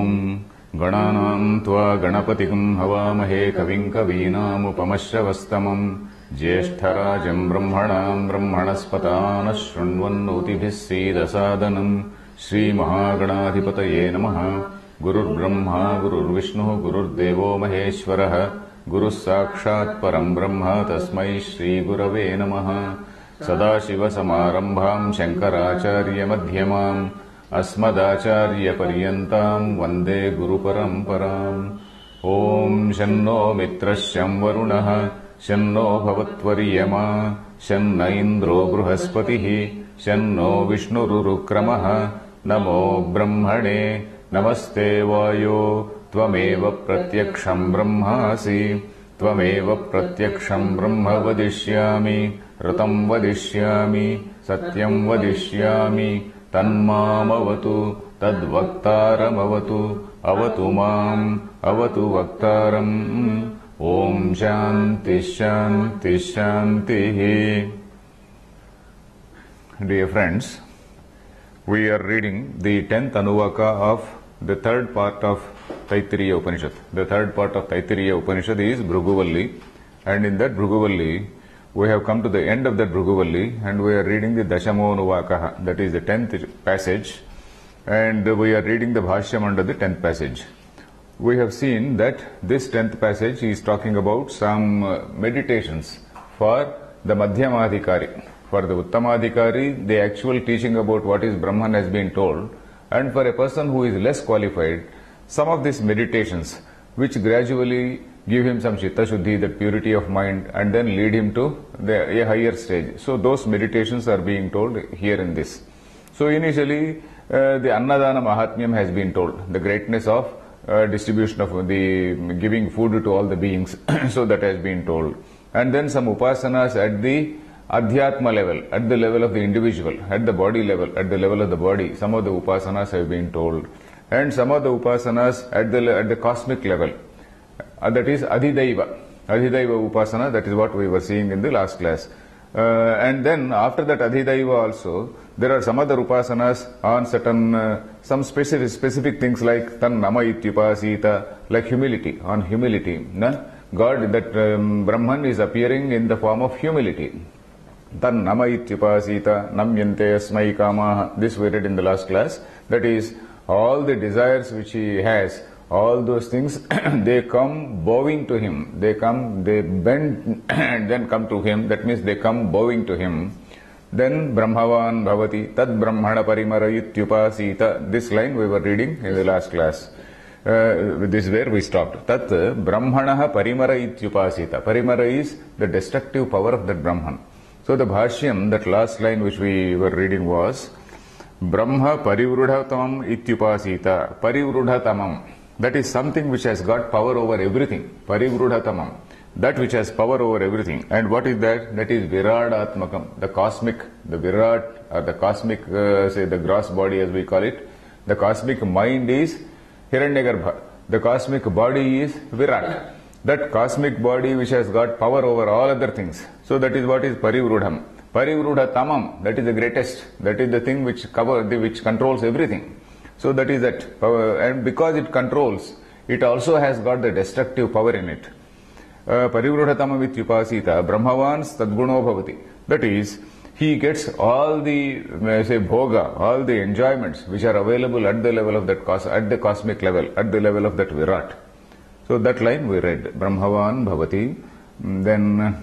ॐ गणानां त्वा गणपतिं हवामहे कविं कवीनामुपमश्रवस्तमम् ज्येष्ठराजम् ब्रह्मणाम् ब्रह्मणस्पतानः शृण्वन्नोतिभिः सीदसादनम् श्रीमहागणाधिपतये नमः। गुरुर्ब्रह्मा गुरुर्विष्णुः गुरुर्देवो महेश्वरः गुरुः साक्षात् परम् ब्रह्म तस्मै श्रीगुरवे नमः। सदाशिवसमारम्भाम् शङ्कराचार्यमध्यमाम् अस्मदाचार्यपर्यन्ताम् वन्दे गुरुपरम्पराम्। ॐ शन्नो मित्रः शं वरुणः शन्नो भवत्वर्यमा शन्न इन्द्रो बृहस्पतिः शन्नो विष्णुरुक्रमः। नमो ब्रह्मणे नमस्ते वायो त्वमेव प्रत्यक्षम् ब्रह्मासि त्वमेव प्रत्यक्षम् ब्रह्म वदिष्यामि ऋतम् वदिष्यामि सत्यम् वदिष्यामि तन्मामवतु तद्वक्तारमवतु अवतु माम् अवतु वक्तारम्। ॐ शान्ति शान्ति शान्तिः। Dear friends, we are reading the 10th Anuvaka of the third part of Taittiriya Upanishad. The third part of Taittiriya Upanishad is Bhruguvalli, and in that Bhruguvalli we have come to the end of that Bhruguvalli and we are reading the Dashamo Anuvaka, that is the 10th passage, and we are reading the Bhashyam under the 10th passage. We have seen that this 10th passage is talking about some meditations for the Madhyamadhikari. For the Uttamadhikari, the actual teaching about what is Brahman has been told, and for a person who is less qualified, some of these meditations which gradually give him some Chitta Shuddhi, that purity of mind, and then lead him to a higher stage. So those meditations are being told here in this. So initially, the Annadana Mahatmyam has been told, the greatness of distribution of the giving food to all the beings. So that has been told. And then some upasanas at the Adhyatma level, at the level of the individual, at the body level, at the level of the body, some of the upasanas have been told. And some of the upasanas at the cosmic level, that is Adhidaiva upasana, that is what we were seeing in the last class. And then after that Adhidaiva also, there are some other upasanas on certain, some specific things like Tan Nama Ityupasita, like humility, on humility. God, that Brahman is appearing in the form of humility. Tan Nama Ityupasita Namyante Asmai Kamaha. This we read in the last class. That is, all the desires which he has, all those things, they come bowing to him. They bend and then come to him. That means they come bowing to him. Then Brahmavan Bhavati Tad Brahmana Parimarayityupasita. This line we were reading in the last class. This is where we stopped. Tat Brahmana Parimarayityupasita. Parimara is the destructive power of that Brahman. So the Bhashyam, that last line which we were reading was Brahma Parivrudhatamam Ityupasita. Parivrudhatamam. That is something which has got power over everything. Parivrudhatamam. That which has power over everything. And what is that? That is Viradatmakam. The cosmic, the Virat, or the cosmic, say the gross body as we call it. The cosmic mind is Hiranyagarbha. The cosmic body is Virat. That cosmic body which has got power over all other things. So that is what is Parivrudham. Parivrudhatamam, that is the greatest. That is the thing which controls everything. So that is that power, and because it controls, it also has got the destructive power in it. Parivrudhatamam Ityupasita Brahmavans Tadguno Bhavati. That is, he gets all the, say, bhoga, all the enjoyments which are available at the level of that at the cosmic level, at the level of that Virat. So that line we read, Brahmavan Bhavati. Then,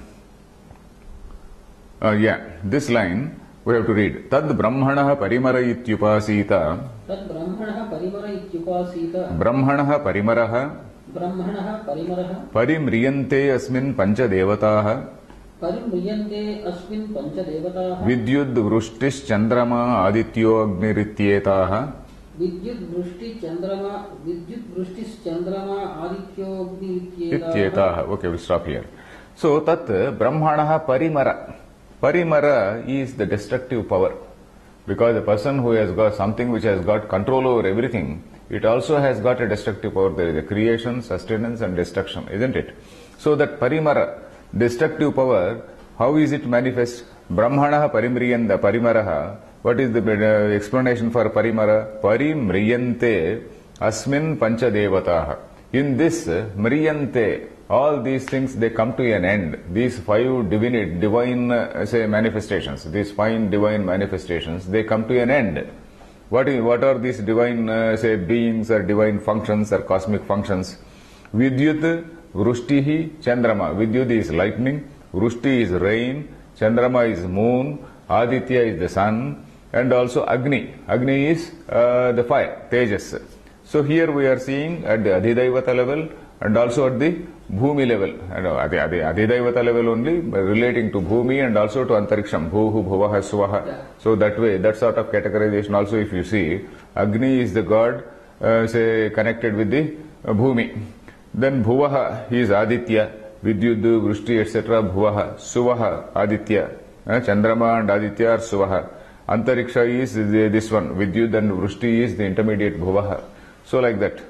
this line we have to read. Tad Brahmana Parimarayityupasita. Tad Brahmana Parimarayityupasita. Brahmana Parimaraha. Brahmana Parimaraha. Parimriyante Asmin Pancha Devataha. Parimriyante Asmin Pancha Devataha. Vidyud Vrushtis Chandrama Adityo Agnirityetaha. Vidyut Vrushtis Chandrama Adityo Agnirityetaha. Okay, we'll stop here. So, Tat Brahmana Parimara. Parimara is the destructive power. Because the person who has got something which has got control over everything, it also has got a destructive power. There is a creation, sustenance and destruction, isn't it? So that Parimara, destructive power, how is it manifest? Brahmana Parimriyanda Parimaraha. What is the explanation for Parimara? Parimriyante Asmin Panchadevataha. In this Mriyante, all these things, they come to an end. These five divine manifestations, these five divine manifestations, they come to an end. What are these divine beings or divine functions or cosmic functions? Vidyut, Vrushtihi, Chandrama. Vidyut is lightning, Vrushti is rain, Chandrama is moon, Aditya is the sun, and also Agni. Agni is the fire, Tejas. So here we are seeing at the Adhidaivata level and also at the Bhumi level. At the Adhidaivata level only, relating to Bhumi and also to Antariksham. Bhuhu, Bhuvaha, Swaha. Yeah. So that way, that sort of categorization also, if you see, Agni is the god, connected with the Bhumi. Then Bhuvaha, he is Aditya, Vidyud, Vrushti, etc. Bhuvaha, Suvaha, Aditya. Chandrama and Aditya are Suvaha. Antariksha is this one, Vidyud and Vrushti is the intermediate Bhuvaha. So like that.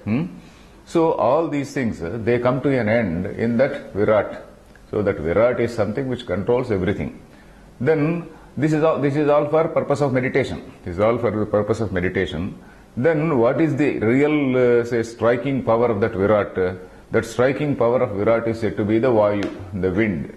So all these things, they come to an end in that Virat. So that Virat is something which controls everything. Then this is all for purpose of meditation. This is all for the purpose of meditation. Then what is the real striking power of that Virat? That striking power of Virat is said to be the Vayu, the wind.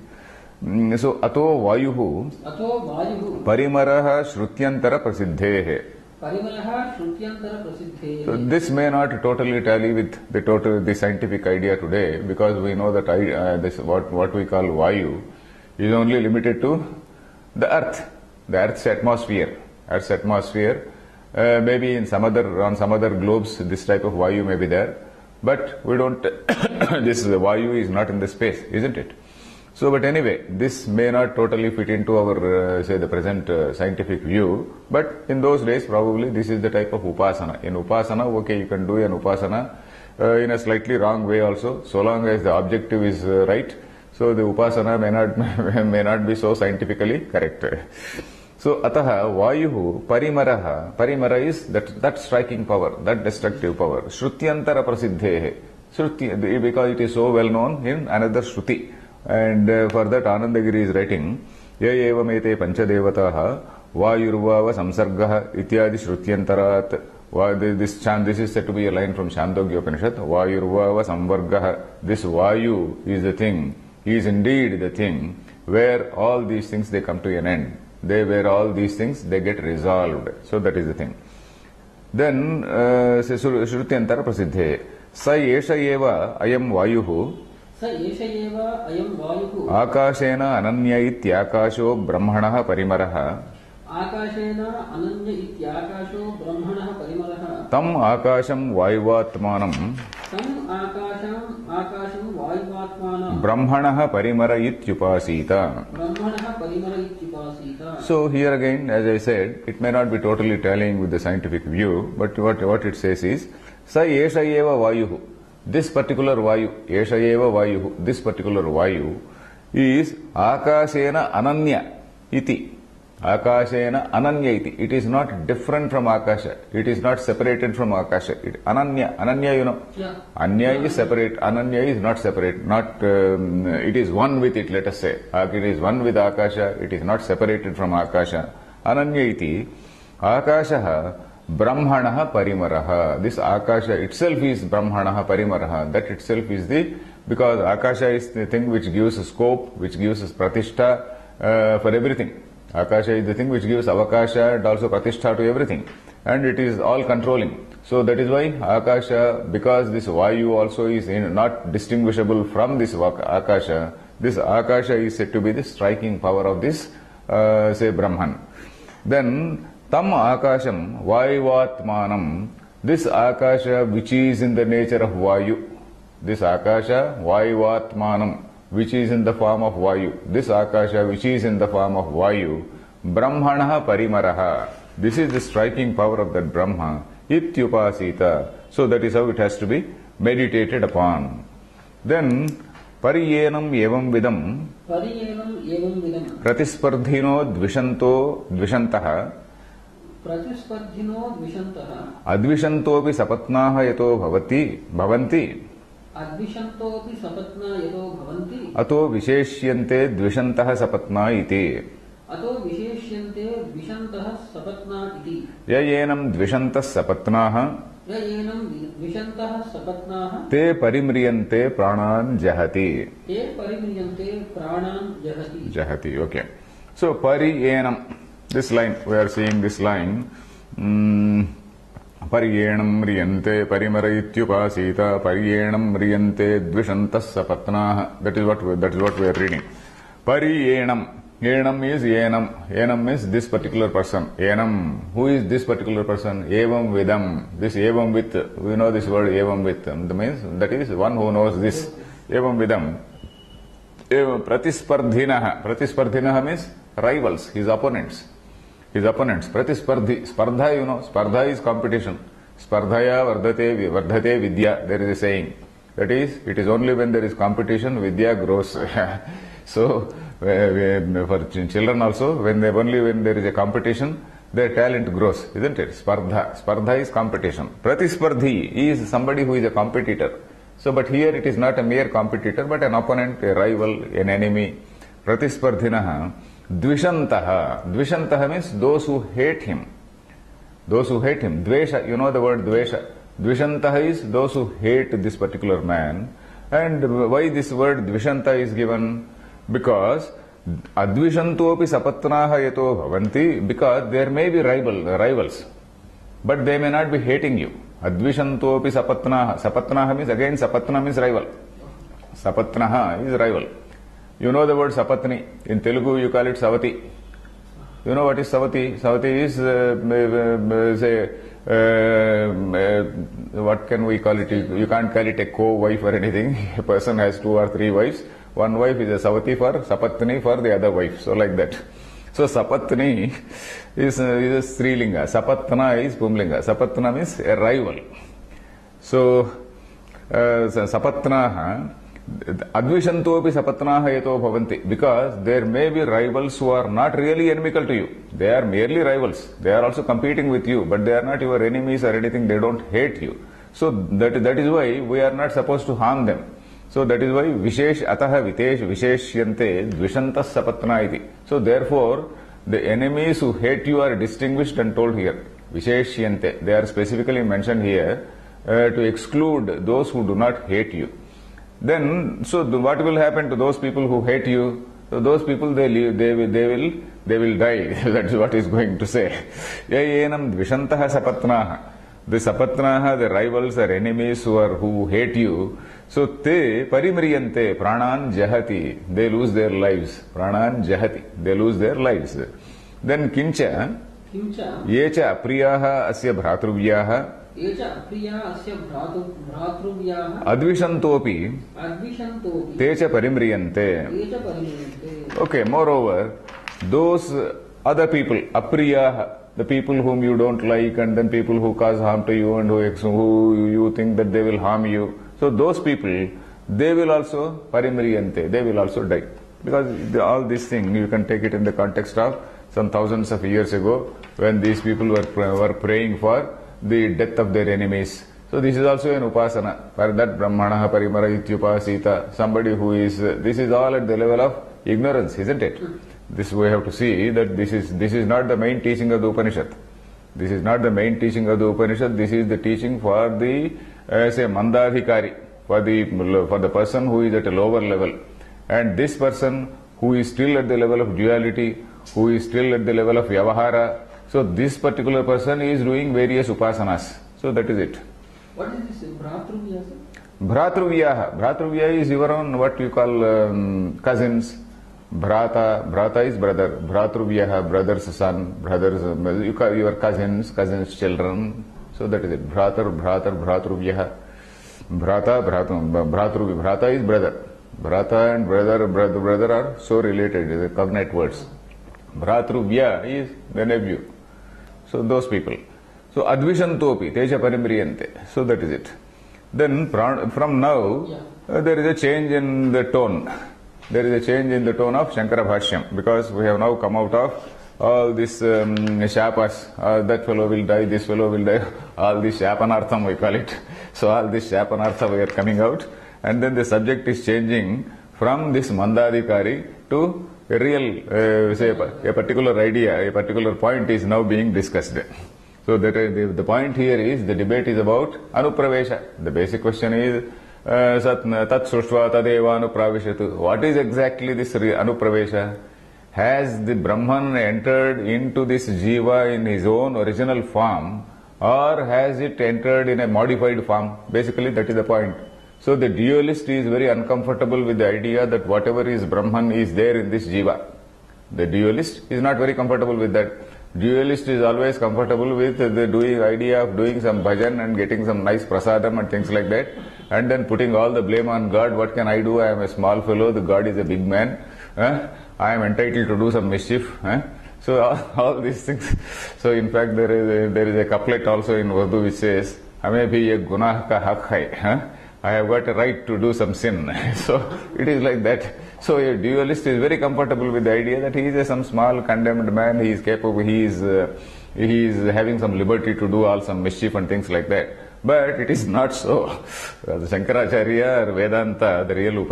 So ato Vayuhu Ato Vayuhu Parimaraha Shrutyantara Prasiddhehe. Parimalaha Shrutyantara Prasiddhehe. So this may not totally tally with the scientific idea today, because we know that this what we call Vayu is only limited to the Earth's atmosphere. Earth's atmosphere. Maybe on some other globes this type of Vayu may be there, but we don't. This Vayu is not in the space, isn't it? So, but anyway, this may not totally fit into our, the present scientific view, but in those days, probably this is the type of upasana. In upasana, okay, you can do an upasana in a slightly wrong way also, so long as the objective is right. So, the upasana may not be so scientifically correct. So, ataha vayuhu parimara is that striking power, that destructive power. Shrutyantara prasiddhehe. Shruti, because it is so well known in another Shruti. And for that Anandagiri is writing, Ye evamete panchadevataha vayurvava samsargaha ityadi shrutyantarat. This is said to be a line from Chandogya Upanishad. Vayurvava samvargaha. This Vayu is the thing, is indeed the thing where all these things they come to an end. Where all these things they get resolved. So that is the thing. Then Shrutyantara Prasiddhe. Sa yesha eva ayam Vayuhu आकाशेन अनन्य इत्याकाशो ब्रह्मणः परिमरः तम आकाशं वायुवात्मानं ब्रह्मणः परिमर इत्युपासीत. So here again, as I said, it may not be totally tallying with the scientific view, but what it says is, sa yesha eva vayuhu. This particular Vayu, Esha eva Vayu, this particular Vayu is Akashena Ananya iti. Akashena Ananya iti. It is not different from Akasha. It is not separated from Akasha. Ananya, you know. Yeah. Anya is separate. Ananya is not separate. It is one with it, let us say. It is one with Akasha. It is not separated from Akasha. Ananya iti. Akashaha Brahmanaha Parimaraha. This Akasha itself is Brahmanaha Parimaraha. That itself is because Akasha is the thing which gives scope, which gives pratishtha for everything. Akasha is the thing which gives avakasha and also pratishtha to everything. And it is all controlling. So that is why Akasha, because this Vayu also is not distinguishable from this Akasha, this Akasha is said to be the striking power of this, Brahman. Then, Tam Akasham Vayuvatmanam, this Akasha which is in the nature of Vayu, this Akasha Vayuvatmanam, which is in the form of Vayu, this Akasha which is in the form of Vayu, Brahmanaha Parimaraha, this is the striking power of that Brahma, Ityupasita, so that is how it has to be meditated upon. Then, Pariyenam evam vidam, Pratispardhino dvishantaha, Advishantopi sapatnaha yato bhavanti ato visheshyante dvishantaha sapatna iti. Yayenam dvishantas sapatnaha य एनं विशन्तः सपत्नाः ते परिम्रियन्ते प्राणान् जहति. ते परिम्रियन्ते प्राणान् जहति. Jahati, okay. So, pariyenam, this line, we are seeing this line. Pariyenam riyante parimarayityupasita pariyenam riyante dvishantas sapatnaha. That is what we are reading. Pariyenam. Yenam is yenam. Yenam is this particular person. Yenam. Who is this particular person? Evam vidam. This evam with, we know this word evam with. That means, that is one who knows this. Evam vidam. Pratispardhinaha means rivals, his opponents. Pratispardhi, spardha, you know, spardha is competition. Spardhaya vardhate vidya, there is a saying. That is, it is only when there is competition, vidya grows. So, for children also, when there is a competition, their talent grows, isn't it? Spardha is competition. Pratispardhi is somebody who is a competitor. So, but here it is not a mere competitor, but an opponent, a rival, an enemy. Pratispardhinaha. Dvishantaha. Dvishantaha means those who hate him. Those who hate him. Dvesha, you know the word dvesha. Dvishantaha is those who hate this particular man. And why this word dvishanta is given? Because advishantopi sapatnaha yato bhavanti, because there may be rivals, but they may not be hating you. Advishantopi sapatnaha. Sapatnaha means, again sapatna means rival. Sapatnaha is rival. You know the word sapatni. In Telugu you call it savati. You know what is savati? Savati is, what can we call it? You can't call it a co-wife or anything. A person has 2 or 3 wives. One wife is a savati for, sapatni for the other wife. So like that. So sapatni is a strilinga. Sapatna is pumlinga. Sapatna means a rival. So sapatnaha, advishantopi sapatnaha yato bhavanti, because there may be rivals who are not really inimical to you. They are merely rivals. They are also competing with you, but they are not your enemies or anything. They don't hate you. So that is why we are not supposed to harm them. So that is why ataha visheshyante dvishantas sapatna iti. So therefore, the enemies who hate you are distinguished and told here. Visheshyante. They are specifically mentioned here to exclude those who do not hate you. Then, so what will happen to those people who hate you? So those people, they will die. That is what he is going to say. Yenam dvishantaha sapatnaha. The sapatnaha, the rivals or enemies who hate you. So te parimriyante pranan jahati. They lose their lives. Pranan jahati. They lose their lives. Then kincha. Yecha apriyaha asya bhratruvyaha. Advishantopi techa parimriyante. Okay, moreover, those other people, apriyaha, the people whom you don't like, and then people who cause harm to you and who you think that they will harm you. So those people, they will also parimriyante, they will also die. Because all these things, you can take it in the context of some thousands of years ago, when these people were praying for the death of their enemies. So this is also an upasana. For that brahmanaha parimarayityupasita, somebody who is, this is all at the level of ignorance, isn't it? This we have to see that this is not the main teaching of the Upanishad. This is not the main teaching of the Upanishad. This is the teaching for the, say, mandadhikari, for the person who is at a lower level. And this person who is still at the level of duality, who is still at the level of vyavahara, so this particular person is doing various upasanas. So that is it. What is this Bhratruvya? Bhratruvyaha. Bhratruvya is your own, what you call cousins. Bhrata is brother. Bhratruvyaha, brother's son, you call your cousins, children. So that is it. Bhratruvyaha. Bhrata is brother. Bhrata and brother are so related, they are cognate words. Bhratruvya is the nephew. So those people. So advishantopi, teja parimriyante. So that is it. Then from now, there is a change in the tone. There is a change in the tone of Shankara Bhashyam, because we have now come out of all this shapas, that fellow will die, this fellow will die, all this shapanartham we call it. So all this shapanartha we are coming out, and then the subject is changing from this mandadikari to a real, say a particular idea, a particular point is now being discussed. So the point here is the debate is about anupravesha. The basic question is tat srushva tadeva anupraveshatu. What is exactly this anupravesha? Has the Brahman entered into this jiva in his own original form, or has it entered in a modified form? Basically, that is the point. So the dualist is very uncomfortable with the idea that whatever is Brahman is there in this jiva. The dualist is not very comfortable with that. Dualist is always comfortable with the idea of doing some bhajan and getting some nice prasadam and things like that, and then putting all the blame on God. What can I do? I am a small fellow. The God is a big man. I am entitled to do some mischief. So all these things. So in fact, there is a couplet also in Urdu which says, "Hame bhi ye gunah ka haq hai." I have got a right to do some sin. So it is like that. So a dualist is very comfortable with the idea that he is some small condemned man. He is capable. He is having some liberty to do all some mischief and things like that. But it is not so. The Shankaracharya or Vedanta, the real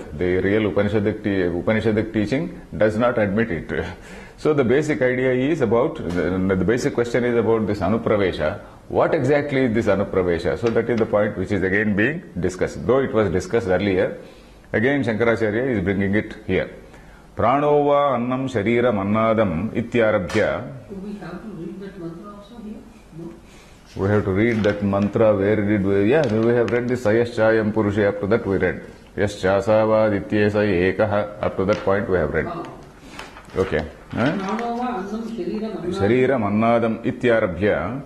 Upanishadic teaching does not admit it. So the basic idea is about, the basic question is about this anupravesha. What exactly is this anupravesha? So that is the point which is again being discussed. Though it was discussed earlier, again Shankaracharya is bringing it here. Pranova annam shariram annadam ityarabhya. Do we have to read that mantra also here? No? We have to read that mantra. Where did we? Yeah, we have read this Sayaschayam Purusha. Up to that we read. Yaschasavad ityesa ekaha. Up to that point we have read. Okay. Pranova annam shariram annadam ityarabhya.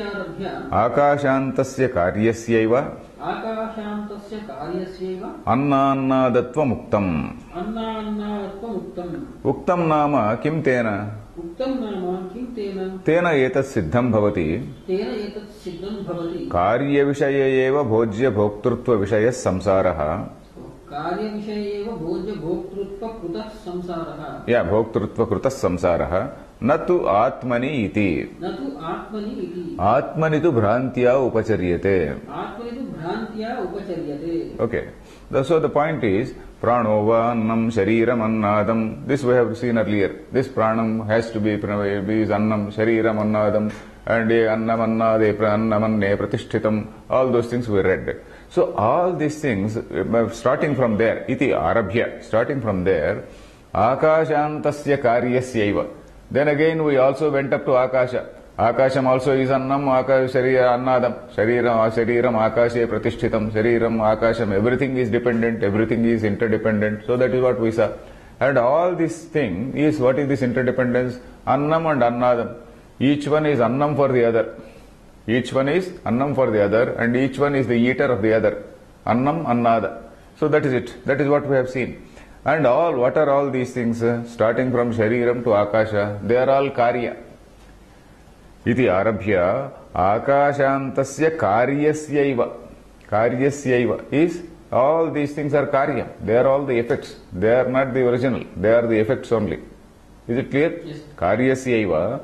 Akashantasya karyasyaiva. Akashantasya karyasyaiva. Annannadatvam uktam. Annannadatvam uktam. Uktam nama kim tena? Uktam nama kim tena? Tena etat siddham bhavati. Tena etat siddham bhavati. Karya vishaya eva bhojya bhoktrutva vishaya samsaraha. Karya vishaya eva bhojya bhoktrutva krutah samsaraha. Yeah, bhoktrutva krutah samsaraha. Natu atmani iti. Natu atmani iti. Atmani tu bhrantya upacharyate. Atmani tu bhrantya upacharyate. Okay. So the point is, pranova annam shariram annadam. This we have seen earlier. This pranam has to be annam shariram annadam, and annam annade annamanne pratishthitam. All those things we read. So all these things, starting from there, iti arabhya, starting from there, akashantasya karyasyaiva. Then again we also went up to Akasha. Akasham also is annam, sharira annadam, shariram akashe pratishthitam, shariram akasham. Everything is dependent, everything is interdependent. So that is what we saw. And all this thing is, what is this interdependence? Annam and annadam. Each one is annam for the other. Each one is annam for the other, and each one is the eater of the other. Annam, annada. So that is it. That is what we have seen. And what are all these things? Starting from shariram to akasha, they are all karya. Iti arabhya akashantasya karyasyaiva. Karyasyaiva is, all these things are karya. They are all the effects. They are not the original. They are the effects only. Is it clear? Yes. Karyasyaiva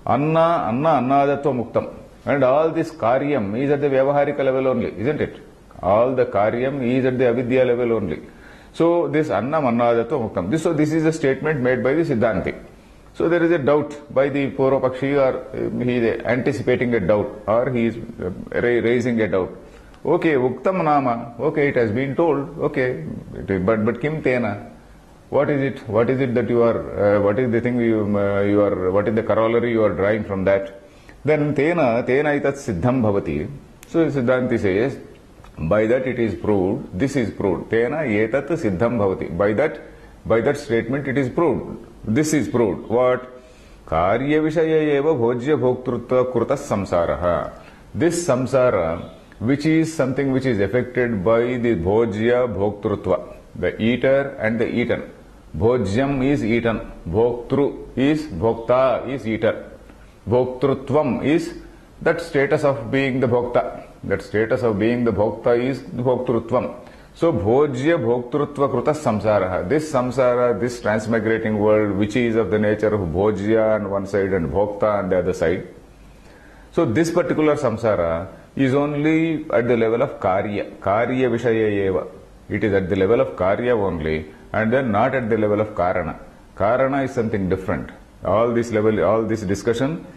annadatvam muktam. And all this karyam is at the vyavaharika level only, isn't it? All the karyam is at the avidya level only. So this annam annadattva muktam. So this is a statement made by the Siddhanti. So there is a doubt by the Purvapakshi, or he is anticipating a doubt, or he is raising a doubt. Okay, uktam nama. Okay, it has been told. Okay, but kim tena? What is it? What is it that you are? What is the thing you are? What is the corollary you are drawing from that? Then tena itat siddham bhavati. So Siddhanti says, by that it is proved, this is proved. Tena etat siddham bhavati. By that statement it is proved. This is proved. What? Karya vishaya eva bhojya bhoktrutva krutah samsaraha. This samsara, which is something which is affected by the bhojya bhoktrutva, the eater and the eaten. Bhojyam is eaten. Bhoktru is, bhokta is eater. Bhoktrutvam is that status of being the bhokta. That status of being the bhokta is bhoktrutvam. So bhojya bhoktrutva krutah samsaraha. This samsara, this transmigrating world, which is of the nature of bhojya on one side and bhokta on the other side. So this particular samsara is only at the level of karya. Karya vishaya eva. It is at the level of karya only, and then not at the level of karana. Karana is something different. All this discussion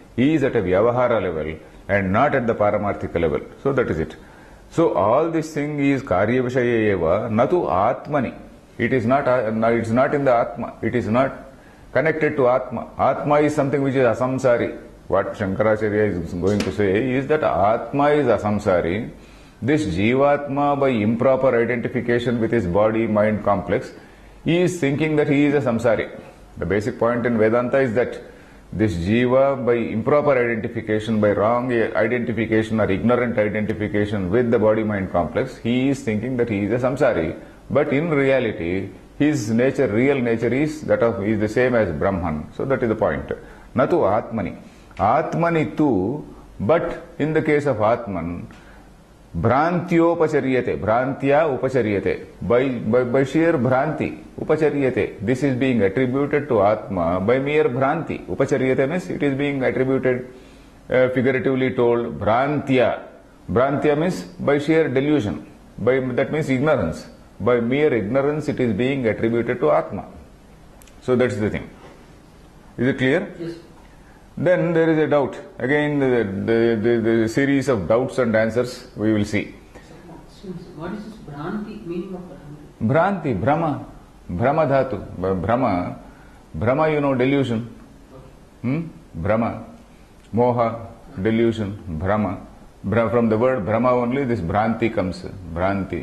He is at a vyavahara level and not at the paramarthika level. So that is it. So all this thing is karya vishaya eva, natu atmani. It is not in the atma. It is not connected to atma. Atma is something which is asamsari. What Shankaracharya is going to say is that atma is asamsari. This jivatma, by improper identification with his body mind complex, he is thinking that he is a samsari. The basic point in Vedanta is that this jiva, by improper identification, by wrong identification or ignorant identification with the body mind complex, he is thinking that he is a samsari. But in reality, his nature, real nature is the same as Brahman. So that is the point. Natu atmani. Atmani too, but in the case of Atman, Bhrantyopacharyate, Bhrantya Upacharyate, by sheer Bhranti, Upacharyate. This is being attributed to Atma by mere Bhranti. Upacharyate means it is being attributed, figuratively told, Bhrantya. Bhrantya means by sheer delusion. That means ignorance. By mere ignorance it is being attributed to Atma. So that's the thing. Is it clear? Yes. Then there is a doubt. Again, the series of doubts and answers we will see. What is this Bhranti, meaning of Bhranti? Bhranti, Brahma, Brahma dhatu, Brahma, you know, delusion. Brahma, Moha, delusion, Brahma. From the word Brahma only this Bhranti comes. Bhranti.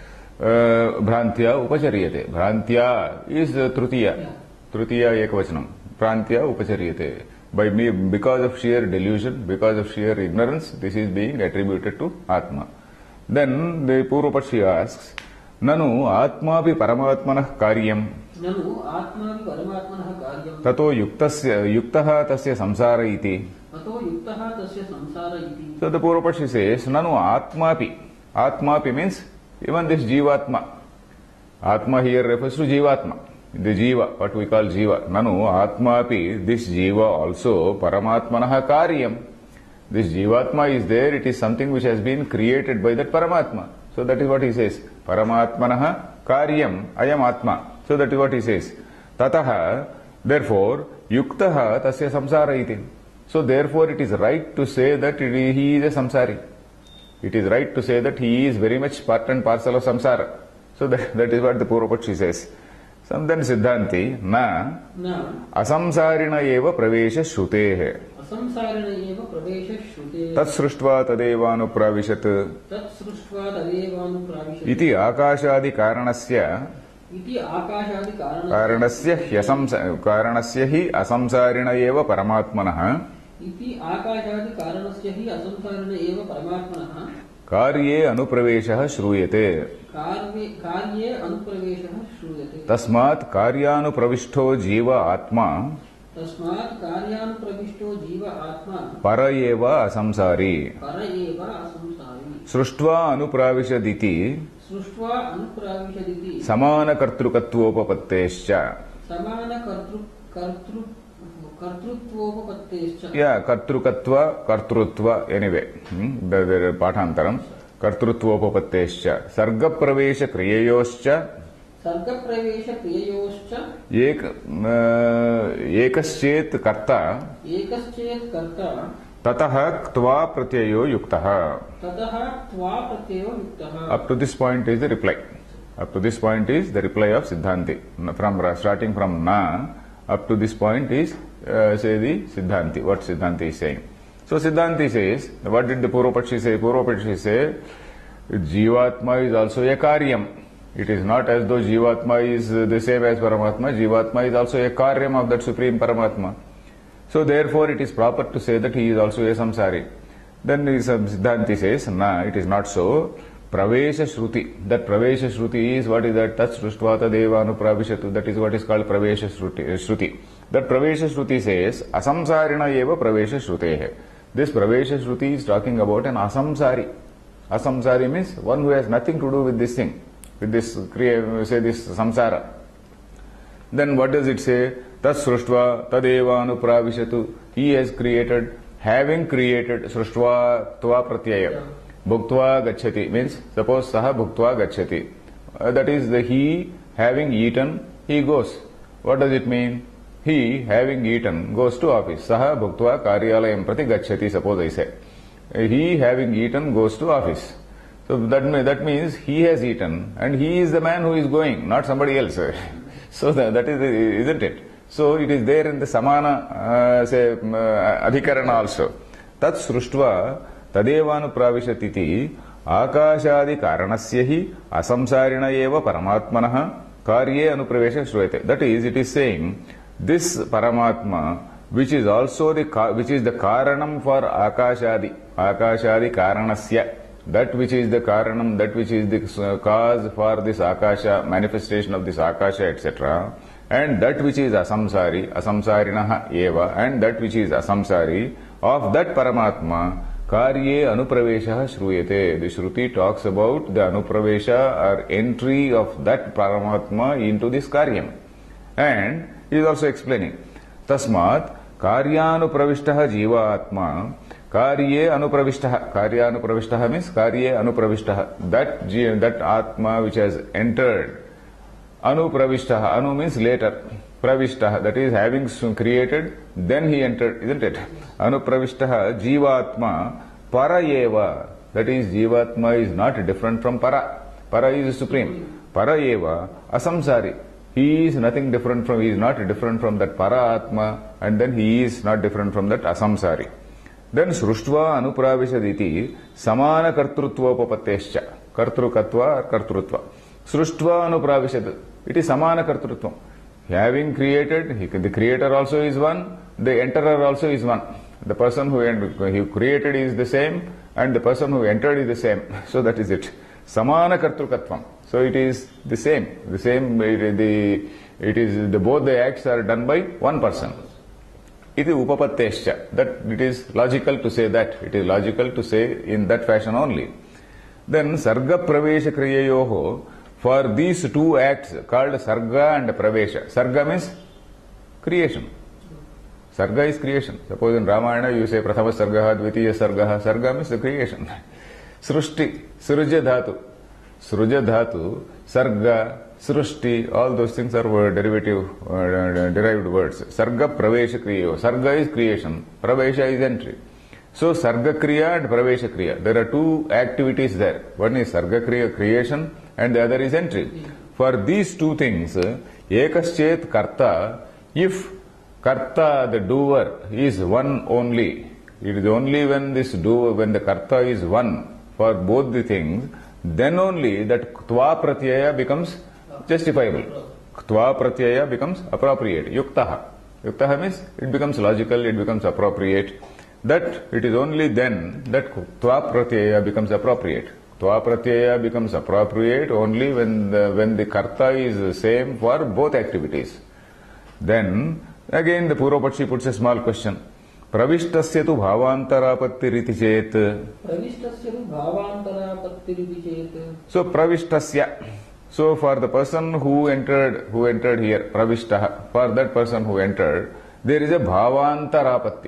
Bhrantya Upacharyate. Bhrantya is Trutiya. Trutiya Ekavachanam. Bhrantya Upacharyate. Because of sheer delusion, because of sheer ignorance, this is being attributed to Atma. Then the Purvapaksha asks, Nanu Atmapi Paramatmanah Karyam. Nanu Atmapi Paramatmanah Karyam. Tato Yuktaha Tasya Samsara iti. Tato Yuktaha Tasya Samsara iti. So the Purvapaksha says, Nanu Atmapi. Atmapi means even this Jivatma. Atma here refers to Jivatma. The Jiva, what we call Jiva. Nanu Atmapi, this Jiva also Paramatmanaha Karyam. This Jivatma is there, it is something which has been created by that Paramatma. So that is what he says. Paramatmanaha Karyam Ayam Atma. So that is what he says. Tataha, therefore, Yuktaha Tasya Samsara iti. So therefore it is right to say that he is a samsari. It is right to say that he is very much part and parcel of samsara. So that is what the Purvapaksha says. Then Siddhanti, na asamsarina eva pravesha shrutehe. Asamsarina eva pravesha shrutehe. Tat sruštva tadevanu pravishat. Tat sruštva tadevanu pravishat. Iti akashadi karanasya. Iti akashadi karanasya hi asamsarina eva paramatmanah. Iti akashadi karanasya hi asamsarina eva paramatmanah. Karye anupraveshah shruyate. Karye anupraveshah shruyate. Tasmat karyanupravishto jiva atma. Tasmat karyanupravishto jiva atma. Para eva asamsari. Para eva asamsari. Sruštva anupravishaditi. Sruštva anupravishaditi. Samana kartrukatvopapattescha. Samana kartrutvopapattescha. Yeah, kartrukatva, kartrutva, anyway. The pathantaram. Kartrutvopapattescha. Sargapravesha kriyayoscha. Sargapravesha kriyayoscha. Ekaschet karta. Ekaschet karta. Tataha ktva pratyayo yuktaha. Tataha ktva pratyayo yuktaha. Up to this point is the reply. Up to this point is the reply of Siddhanti. Starting from na, up to this point is say the Siddhanti, what Siddhanti is saying. So Siddhanti says, what did the Purvapaksha say? Purvapaksha say, Jivatma is also a Karyam. It is not as though Jivatma is the same as Paramatma. Jivatma is also a Karyam of that Supreme Paramatma. So therefore it is proper to say that he is also a Samsari. Then Siddhanti says, nah, it is not so. Pravesha Shruti. That Pravesha Shruti is, what is that? Tat Sruštvata Devanu Pravishatu. That is what is called Pravesha Shruti. That Pravesha Shruti says, Asamsarina eva Pravesha Shrutehe. This Pravesha Shruti is talking about an Asamsari. Asamsari means one who has nothing to do with this thing, with this, say this samsara. Then what does it say? Tat Sruštva Tadevanu Pravishatu. He has created, having created, Sruštva Tva Pratyaya. Bhuktva Gacchati means, suppose Saha Bhuktva Gacchati. That is the he having eaten, he goes. What does it mean? he, having eaten, goes to office. Saha bhuktva karyalayam prati gacchati, suppose I say. He, having eaten, goes to office. So that means he has eaten and he is the man who is going, not somebody else. So that is, isn't it? So it is there in the samana, adhikarana also. Tat sruštva tadevanu pravishatiti akashadi karanasya hi asamsarina eva paramatmanah karye anupravesha shruyate. That is, it is saying, this Paramatma, which is also the karanam for akashadi karanasya, that which is the karanam, that which is the cause for this akasha, manifestation of this akasha, etc., and that which is asamsarinaha eva, and that which is asamsari, of that Paramatma, karye anupravesha shruyate. The Shruti talks about the anupravesha or entry of that Paramatma into this karyam. And he is also explaining, tasmat karyanupravishtaha jivatma karye anupravishtaha means karye anupravishtaha, that atma which has entered, anupravishtaha, anu means later, pravishtaha, that is having created, then he entered, isn't it? Anupravishtaha jivatma parayeva, that is jivatma is not different from para is supreme, parayeva asamsari, he is nothing different from, he is not different from that para atma, and then he is not different from that asamsari. Then sruštva anupravishaditi samana kartrutva upapattescha, kartrukatva or kartrutva. Sruštva anupravishad, it is samana kartrutva. Having created, the creator also is one, the enterer also is one. The person who created is the same, and the person who entered is the same. So that is it. Samana kartrukatvam. So it is the same. Both the acts are done by one person. Iti upapattescha. That it is logical to say that. It is logical to say in that fashion only. Then sarga pravesha kriyayoho, for these two acts called sarga and pravesha. Sarga means creation. Sarga is creation. Suppose in Ramayana you say prathama sargaha, dvitiya sargaha. Sarga means the creation. Srushti, sruja dhatu. Sruja dhatu, sarga, srushti, all those things are derived words. Sarga pravesha kriya. Sarga is creation, pravesha is entry. So sarga kriya and pravesha kriya, there are two activities there. One is sarga kriya, creation, and the other is entry. For these two things, ekaschet karta, if karta, the doer, is one only, it is only when this doer, when the karta is one for both the things, then only that ktva pratyaya becomes justifiable. Ktva pratyaya becomes appropriate. Yuktaha. Yuktaha means it becomes logical, it becomes appropriate. That it is only then that ktva pratyaya becomes appropriate. Ktva pratyaya becomes appropriate only when the karta is the same for both activities. Then again the Purvapakshi puts a small question. Pravishtasya tu bhavantarapattiriti chet. Pravishtasya tu bhavantarapattiriti chet. So pravishtasya. So for the person who entered here, pravishtaha, for that person who entered, there is a bhavantarapatti.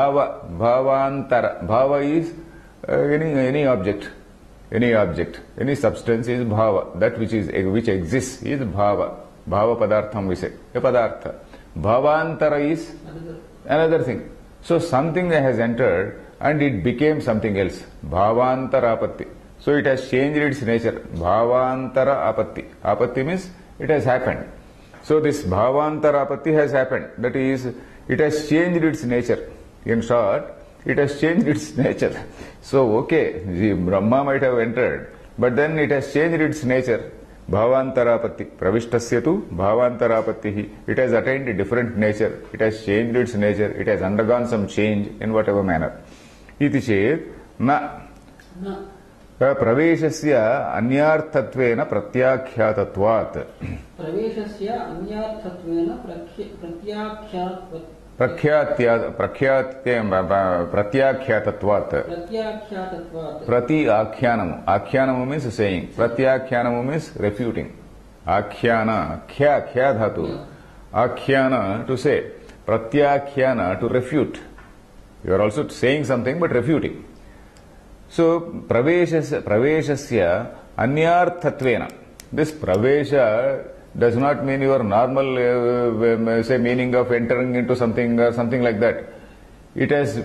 Bhavantara. Bhava is any object. Any substance is bhava. That which exists is bhava. Bhava padartham we say. A padartha. Bhavantara is another thing. So something has entered and it became something else. Bhavantarapatti. So it has changed its nature. Bhavantara apatti. Apatti means it has happened. So this bhavantara apatti has happened. That is, it has changed its nature. In short, it has changed its nature. So okay, the Brahma might have entered, but then it has changed its nature. Bhavantarapatti. Pravishtasya tu bhavantarapattihi. It has attained a different nature. It has changed its nature. It has undergone some change in whatever manner. Iti chet na. Praveshasya anyarthatvena pratyakhyatvatvat. Praveshasya anyarthatvena pratyakhyatvatvat. Prati akhyanamu. Akhyanamu means saying. Pratyakhyanamu means refuting. Akhyana, khya dhatu. Akhyana to say. Pratyakhyana to refute. You are also saying something but refuting. So praveshasya anyarthatvena. This pravesha does not mean your normal, say, meaning of entering into something or something like that. It has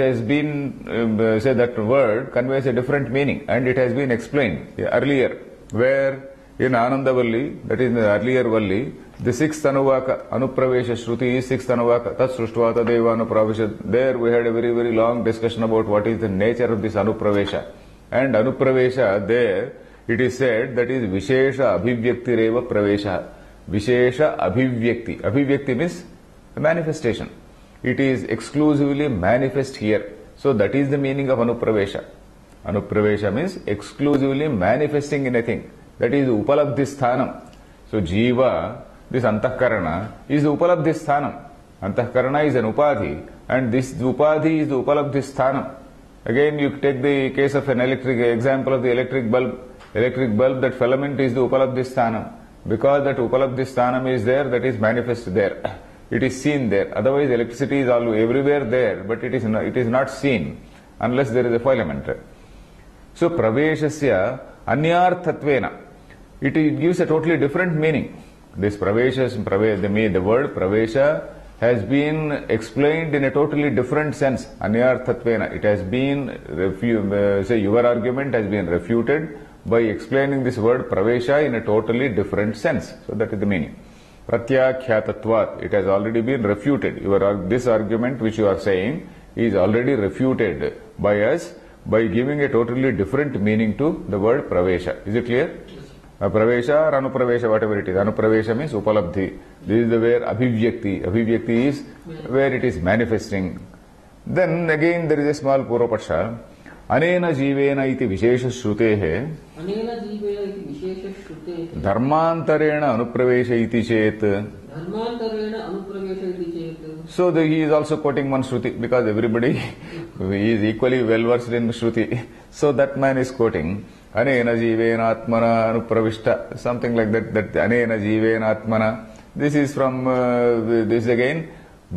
been, say, that word conveys a different meaning, and it has been explained earlier, where in Anandavalli, that is in the earlier Valli, the sixth Anuvaka, Anupravesha Shruti is sixth Anuvaka, Tat Srushtva Tadeva Anupravesha. There we had a very, very long discussion about what is the nature of this Anupravesha. And Anupravesha, there it is said that is Vishesha Abhivyakti Reva Pravesha. Vishesha Abhivyakti. Abhivyakti means the manifestation. It is exclusively manifest here. So that is the meaning of Anupravesha. Anupravesha means exclusively manifesting in a thing. That is Upalabdhi Sthanam. So Jiva, this Antahkarana, is the Upalabdhi Sthanam. Antahkarana is an Upadhi, and this Upadhi is the Upalabdhi Sthanam. Again, you take the case of an example of the electric bulb. Electric bulb, that filament is the Upalabdhi Sthanam. Because that Upalabdhi Sthanam is there, that is manifest there. It is seen there. Otherwise, electricity is all everywhere there, but it is not seen unless there is a filament. So, Praveshasya Anyarthatvena. It gives a totally different meaning. This Pravesha, the word Pravesha has been explained in a totally different sense. Anyarthatvena. It has been, say, your argument has been refuted by explaining this word Pravesha in a totally different sense. So that is the meaning. Pratyakhyatvatvat. It has already been refuted. This argument which you are saying is already refuted by us by giving a totally different meaning to the word Pravesha. Is it clear? Pravesha or Anupravesha, whatever it is. Anupravesha means Upalabdhi. This is the where Abhivyakti. Abhivyakti is where it is manifesting. Then again there is a small Purvapaksha. Anena Jivena iti Vishesha Shrutehe. Anena Jivena iti Vishesha Shrutehe. Dharmantarena Anupravesha iti Chet. Dharmantarena Anupravesha iti Chet. So he is also quoting one Shruti, because everybody is equally well versed in Shruti. So that man is quoting Anena Jivena Atmana Anupravishta, something like that. That Anena Jivena Atmana. This is from this again.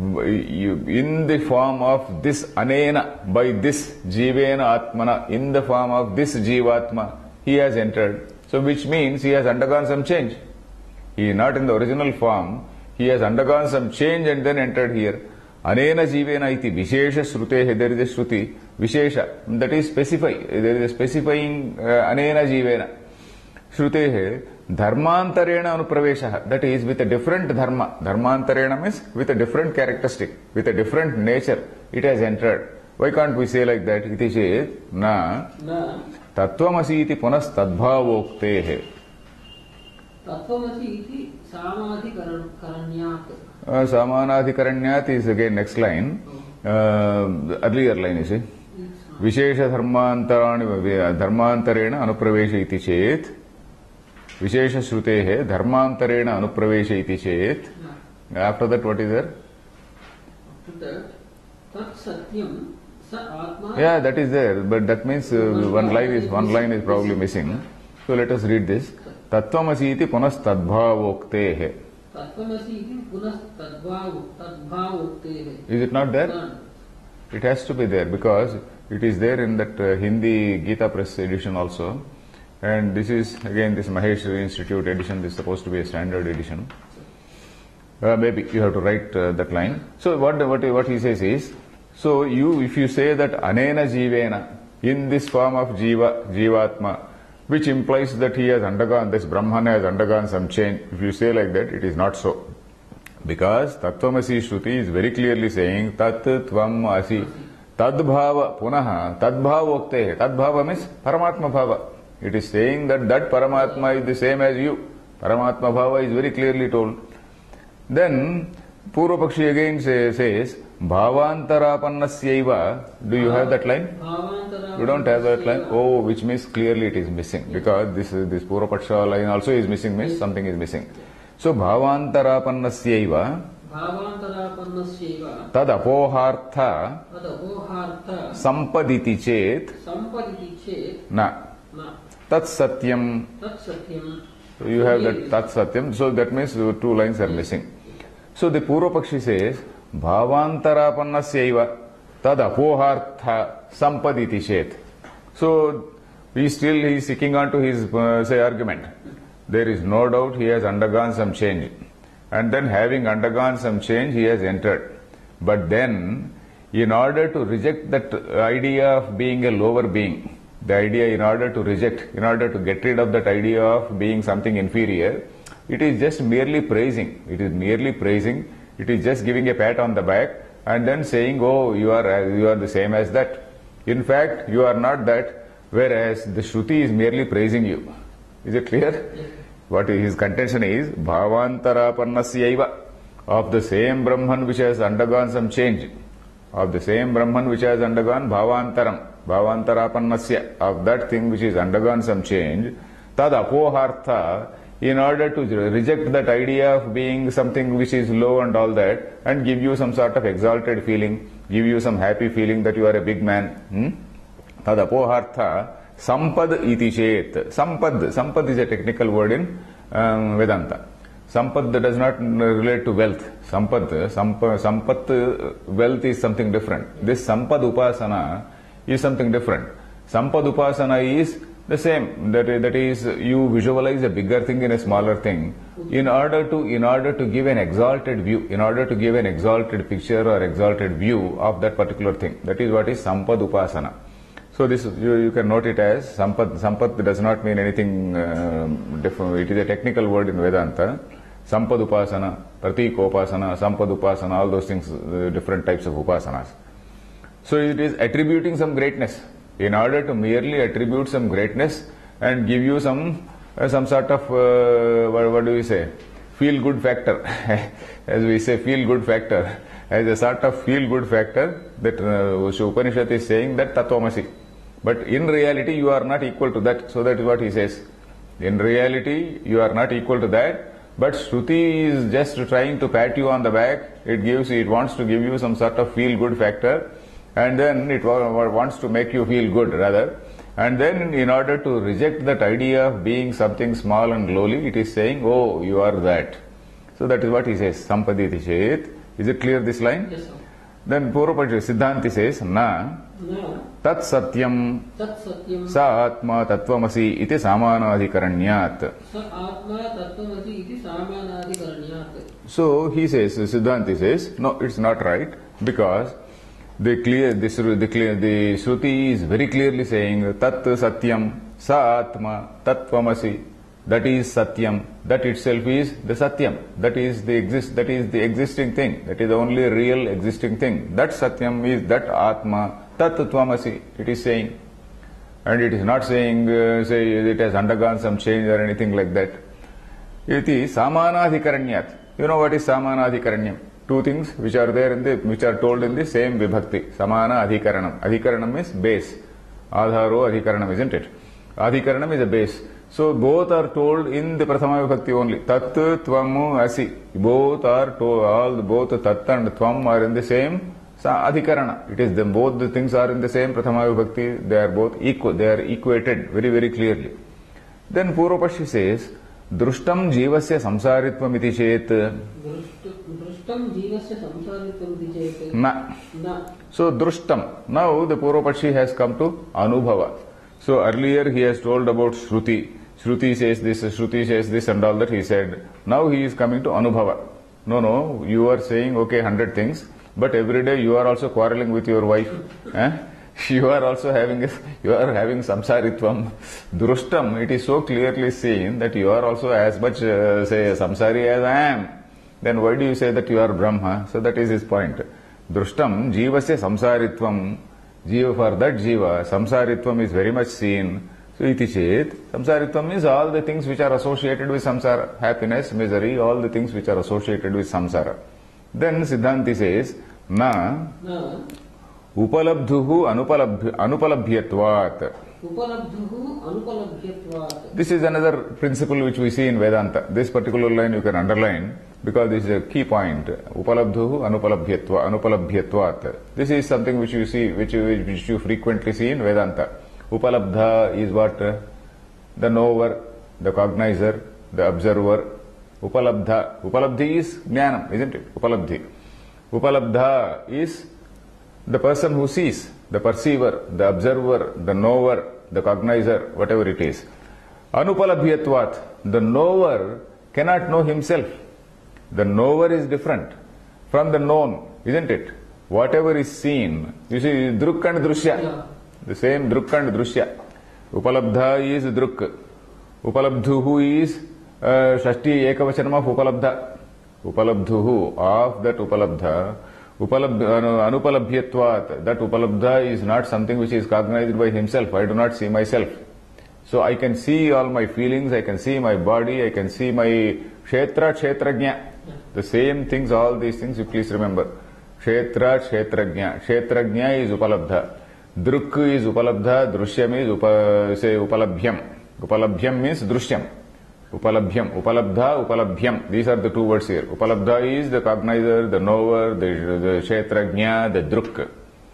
In the form of this Anena, by this Jivena Atmana, in the form of this Jivatma, he has entered. So which means he has undergone some change. He is not in the original form. He has undergone some change and then entered here. Anena Jivena iti Vishesha Shrutehe. There is a Shruti, Vishesha, that is specify. There is a specifying Anena Jivena Shrutehe. Dharmantarena Anupravesha. That is with a different dharma. Dharmantarena means with a different characteristic, with a different nature. It has entered. Why can't we say like that? Iti chet na tattvamasi iti punas tadbhavoktehe. Tattvamasi iti samadhikaranyat. Samanadhikaranyat is again next line. Earlier line you see. Vishesha dharmantarena anupravesha iti chet. Vishesha Shrutehe Dharmantarena Anupravesha iti Chet. After that, what is there? After that, Tat Satyam Sa Atma. Yeah, that is there, but that means one line is probably missing. So let us read this. Tattvamasi iti punas tadbhavoktehe. Tattvamasi iti punas tadbhavoktehe. Is it not there? It has to be there because it is there in that Hindi Gita Press edition also. And this is again this Maheshwari Institute edition. This is supposed to be a standard edition. Maybe you have to write that line. So what he says is, so if you say that Anena Jivena, in this form of Jivatma, which implies that he has undergone, this Brahman has undergone some change. If you say like that, it is not so. Because Tattvamasi Shruti is very clearly saying Tat Tvam Asi. Tadbhava Punaha Tadbhavoktehe. Tadbhava means Paramatma Bhava. It is saying that Paramatma is the same as you. Paramatma Bhava is very clearly told. Then Purvapakshi again says Bhavantarapannasyaiva. Do you have that line? You don't have that line? Oh, which means clearly it is missing. Because this Purvapaksha line also is missing, means something is missing. So Bhavantarapannasyaiva Tad apohartha Sampaditi chet Na Tat Satyam. So you have that Tat Satyam. So that means 2 lines are missing. So the Purvapakshi says Bhavantarapannasyaiva Tad apohartha Sampaditi chet. So he is seeking on to his say argument there is no doubt he has undergone some change. And then having undergone some change, he has entered. But then, in order to reject that idea of being a lower being, the idea in order to get rid of that idea of being something inferior, it is just merely praising. It is just giving a pat on the back and then saying, oh, you are the same as that. In fact, you are not that, whereas the Shruti is merely praising you. Is it clear? Yes. What his contention is, bhavantarapannasyaiva, of the same Brahman which has undergone some change, of the same Brahman which has undergone bhavantarapannasya, of that thing which is undergone some change, tad apohartha, in order to reject that idea of being something which is low and all that, and give you some sort of exalted feeling, give you some happy feeling that you are a big man. Tad apohartha sampad iti chet. Sampad is a technical word in Vedanta. Sampad does not relate to wealth. Sampat, wealth is something different. This sampad upasana is something different. Sampad upasana is the same. That is, you visualize a bigger thing in a smaller thing in order to give an exalted view, in order to give an exalted picture or exalted view of that particular thing. That is what is sampad upasana. So this, you can note it as sampad. Sampad does not mean anything different. It is a technical word in Vedanta. Sampad upasana, pratik upasana, sampad upasana, all those things, different types of upasanas. So it is attributing some greatness. In order to merely attribute some greatness and give you some sort of, what do we say, feel-good factor. As we say, feel-good factor. As a sort of feel-good factor, that Upanishad is saying that Tatvamasi. But in reality, you are not equal to that. So that is what he says. In reality, you are not equal to that. But Shruti is just trying to pat you on the back. It wants to give you some sort of feel-good factor. And then it wants to make you feel good, rather. And then in order to reject that idea of being something small and lowly, it is saying, oh, you are that. So that is what he says. Sampaditi chet. Is it clear, this line? Yes, sir. Then Purvapakshi Siddhanti says, na tat satyam sa atma tattvamasi iti samanadhikaranyat. Sa atma tattvamasi iti samanadhikaranyat. So he says, Siddhanti says, no, it's not right, because the Shruti is very clearly saying, tat satyam sa atma tattvamasi. That is Satyam. That itself is the Satyam. That is the existing thing. That is the only real existing thing. That Satyam is that Atma, Tat Tvamasi, it is saying. And it is not saying, say, it has undergone some change or anything like that. Iti Samanadhikaranyat. You know what is Samanadhikaranyam? Two things which are there which are told in the same vibhakti. Samana Adhikaranam. Adhikaranam is base. Adharo Adhikaranam, isn't it? Adhikaranam is a base. So both are told in the Prathama Vibhakti only. Tat, Tvam, Asi. Both are told, both Tat and Tvam are in the same Adhikarana. It is both the things are in the same Prathama Vibhakti. They are both equal. They are equated very, very clearly. Then Purvapakshi says, Drushtam Jivasya Samsaritvam iti chet. Drushtam jivasya samsaritvam iti chet. Na. Na. So Drushtam. Now the Purvapakshi has come to Anubhava. So earlier he has told about Shruti. Shruti says this and all that he said. Now he is coming to Anubhava. No, you are saying, okay, 100 things, but every day you are also quarreling with your wife. You are also having samsaritvam. Drushtam, it is so clearly seen that you are also as much, say, samsari as I am. Then why do you say that you are Brahma? So that is his point. Drushtam, jivasya samsaritvam. Jiva, for that jiva, samsaritvam is very much seen. So iti chet, samsaritvam is all the things which are associated with samsara. Happiness, misery, all the things which are associated with samsara. Then Siddhanti says, na upalabdhuhu anupalabhyatvat. Upalabdhuhu anupalabhyatvat. This is another principle which we see in Vedanta. This particular line you can underline because this is a key point. Upalabdhuhu anupalabhyatvat. This is something which you see, which you frequently see in Vedanta. Upalabdha is what? The knower, the cognizer, the observer. Upalabdha. Upalabdhi is jnanam, isn't it? Upalabdhi. Upalabdha is the person who sees, the perceiver, the observer, the knower, the cognizer, whatever it is. Anupalabhyatvat, the knower cannot know himself. The knower is different from the known, isn't it? Whatever is seen, you see, druk and drushya, Yeah. the same druk and drushya. Upalabdha is druk. Upalabdhuhu is Shashti Ekavachanam of Upalabdha. Upalabdhuhu, of that Upalabdha. Anupalabhyatvat, that Upalabdha is not something which is cognized by himself. I do not see myself. So I can see all my feelings, I can see my body, I can see my kshetra, kshetrajna. The same things, all these things you please remember. Kshetra, kshetrajna. Kshetrajna is Upalabdha. Druk is Upalabdha, Drushyam is Upalabhyam. Upalabhyam means Drushyam. Upalabhyam, Upalabdha, Upalabhyam. These are the two words here. Upalabdha is the cognizer, the knower, the kshetrajna, the druk.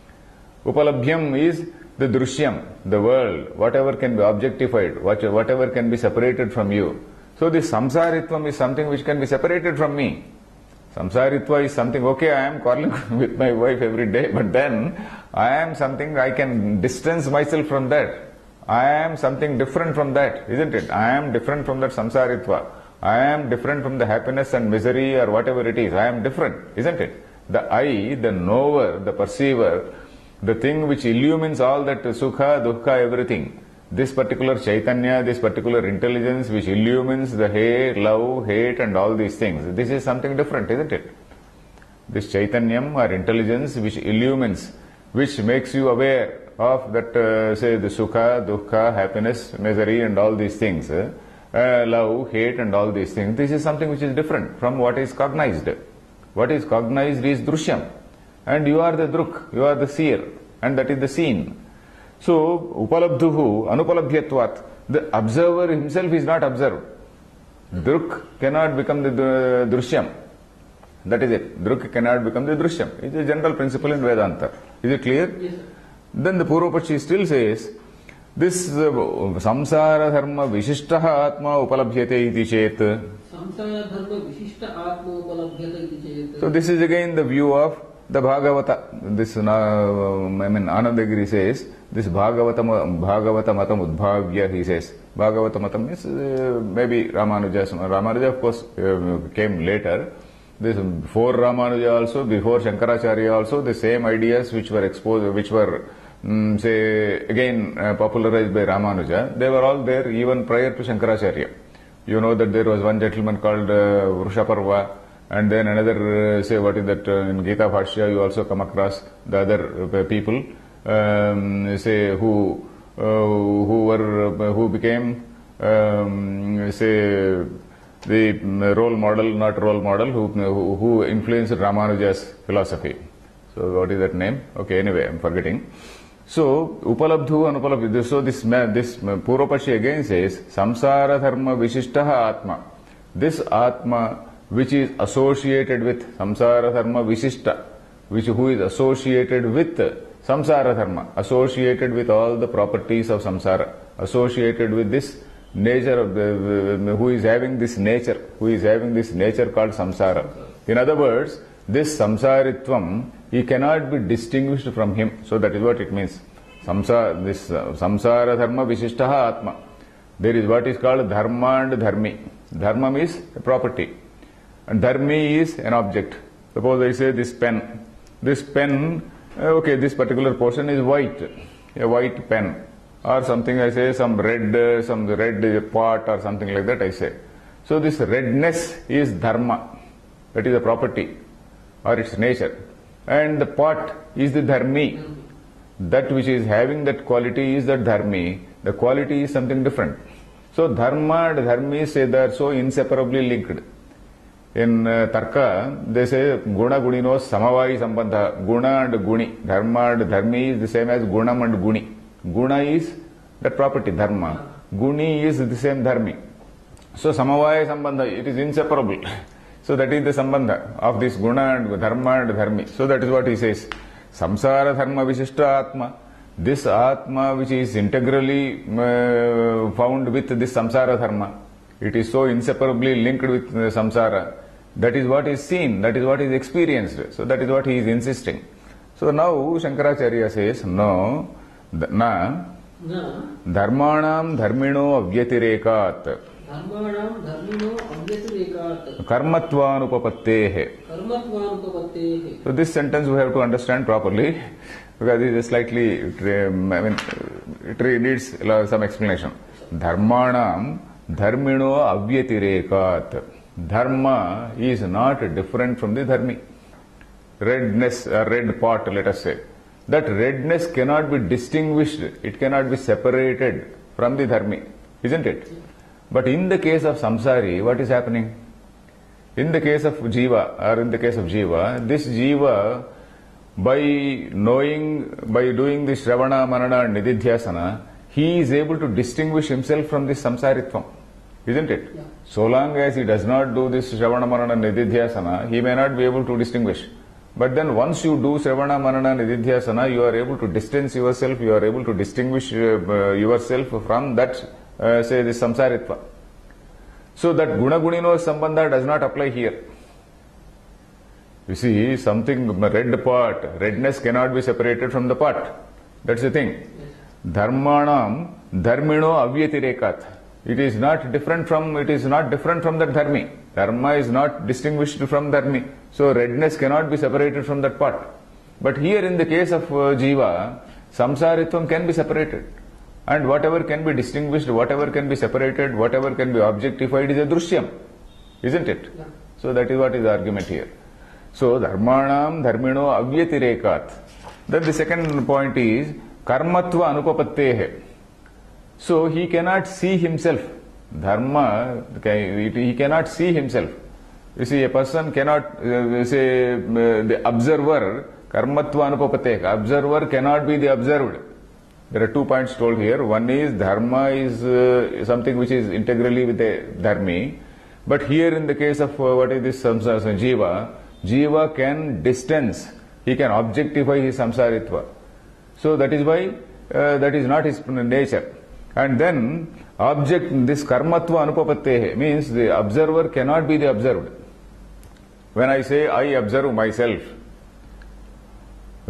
Upalabhyam is the Drushyam, the world, whatever can be objectified, whatever can be separated from you. So this samsaritvam is something which can be separated from me. Samsaritva is something, okay, I am quarreling with my wife every day, but then I am something, I can distance myself from that. I am something different from that, isn't it? I am different from that samsaritva. I am different from the happiness and misery or whatever it is. I am different, isn't it? The I, the knower, the perceiver, the thing which illumines all that sukha, dukkha, everything. This particular chaitanya, this particular intelligence which illumines the hate, love, hate and all these things. This is something different, isn't it? This chaitanyam or intelligence which illumines, which makes you aware of that, say, the sukha, dukkha, happiness, misery and all these things. Love, hate and all these things. This is something which is different from what is cognized. What is cognized is drushyam. And you are the druk, you are the seer, and that is the seen. So, upalabdhuhu, anupalabhyatvat, the observer himself is not observed. Druk cannot become the drushyam. That is it. Druk cannot become the drushyam. It is a general principle in Vedanta. Is it clear? Yes, sir. Then the Purvapaksha still says, this samsara dharma vishishtaha atma upalabhyate iti chet. Samsara dharma vishishta atma upalabhyate iti chet. So this is again the view of the Bhagavata. This, Anandagiri says, this Bhagavata matam udbhavya, he says. Bhagavata matam is maybe Ramanuja. Ramanuja, of course, came later. This before Ramanuja also, before Shankaracharya also, the same ideas which were exposed, which were, again popularized by Ramanuja, they were all there even prior to Shankaracharya. You know that there was one gentleman called Vrushaparva, and then another, what is that, in Gita Bhashya you also come across the other people, who became, the role model, not role model, who influenced Ramanuja's philosophy. So what is that name? Okay, anyway, I'm forgetting. So, upalabdhu and upalabdhu. So this Purvapaksha again says, samsara dharma vishishtaha atma. This atma which is associated with samsara dharma vishishta, who is associated with samsara dharma, associated with all the properties of samsara, associated with this nature of who is having this nature called samsara. In other words, this samsaritvam, he cannot be distinguished from him. So that is what it means. Samsara dharma vishishtaha atma. There is what is called dharma and dharmi. Dharma is a property and dharmi is an object. Suppose I say this pen. This pen, okay, this particular portion is white, a white pen. Or something, I say some red pot or something like that I say. So this redness is dharma, that is a property or its nature. And the pot is the dharmi. That which is having that quality is that dharmi. The quality is something different. So dharma and dharmi say they are so inseparably linked. In Tarka, they say guna gunino samavai sambandha. Guna and guni. Dharma and dharmi is the same as gunam and guni. Guna is that property, dharma. Guni is the same dharmi. So samavaya sambandha, it is inseparable. So that is the sambandha of this guna and dharma and dharmi. So that is what he says. Samsara dharma vishishta atma. This atma which is integrally found with this samsara dharma. It is so inseparably linked with samsara. That is what is seen, that is what is experienced. So that is what he is insisting. So now Shankaracharya says, no, na न धर्माणाम धर्मिणो अव्यतिरेकात् धर्माणां धर्मिणो अव्यतिरेकात् कर्मत्वानुपपत्तेः. कर्मत्वानुपपत्तेः. So this sentence we have to understand properly because it is slightly, it needs some explanation. Dharmanam dharmino avyatirekat. Dharma is not different from the dharmi. Redness, red pot, let us say. That redness cannot be distinguished, it cannot be separated from the dharmi, isn't it? But in the case of samsari, what is happening? In the case of jiva, or in the case of jiva, this jiva, by doing the Shravana, Manana and Nididhyasana, he is able to distinguish himself from this samsaritvam, isn't it? Yeah. So long as he does not do this Shravana, Manana and Nididhyasana, he may not be able to distinguish. But then once you do Shravana, Manana and Nididhyasana, you are able to distance yourself, you are able to distinguish yourself from that, say, this samsaritva. So that guna-gunino sambandha does not apply here. You see, something, red pot, redness cannot be separated from the pot. That's the thing. Dharmanam dharmino avyatirekat. It is not different from that dharmi. Dharma is not distinguished from dharmi. So redness cannot be separated from that pot. But here in the case of jiva, samsaritvam can be separated. And whatever can be distinguished, whatever can be separated, whatever can be objectified is a drushyam. Isn't it? Yeah. So that is what is the argument here. So dharmanam dharmino avyatirekat. Then the second point is karmatva anupapattehe. So he cannot see himself. Dharma, he cannot see himself. You see, a person cannot, the observer, karmatva anupapattehe. Observer cannot be the observed. There are 2 points told here. One is dharma is something which is integrally with a dharmi. But here in the case of what is this samsara, jiva can distance, he can objectify his samsaritva. So that is why that is not his nature. And then this karmatva anupapattehe means the observer cannot be the observed. When I say I observe myself, I